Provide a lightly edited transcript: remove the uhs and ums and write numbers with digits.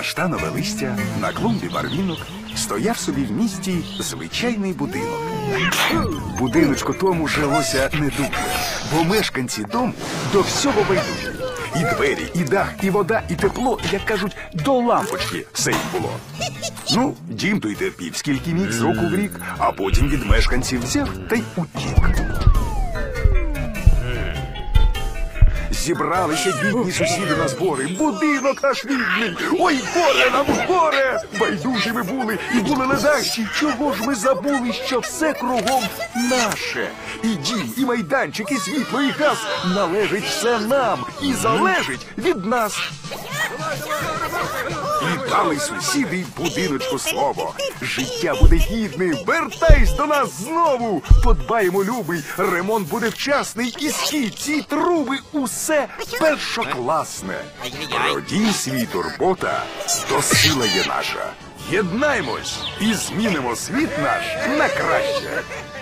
каштанове листя, на клумбі барвінок, стояв собі в місті звичайний будинок. Будиночку тому жилося не дуже, бо мешканці дому до всього байдужі. І двері, і дах, і вода, і тепло, як кажуть, до лампочки все їм було. Ну, дім той терпів, скільки міг з року в рік, а потім від мешканців взяв та й утік. Зібралися бідні сусіди на збори. Будинок наш бідний! Ой, горе нам, горе! Байдужі ми були і були ледащі. Чого ж ми забули, що все кругом наше? І дім, і майданчик, і світло, і газ належить все нам і залежить від нас. І дали сусіди будиночку слово. Життя буде гідне, вертайся до нас знову. Подбаємо, любий, ремонт буде вчасний, і східці, і труби, усе першокласне. Про дім свій турбота, то сила є наша. Єднаймось і змінимо світ наш на краще.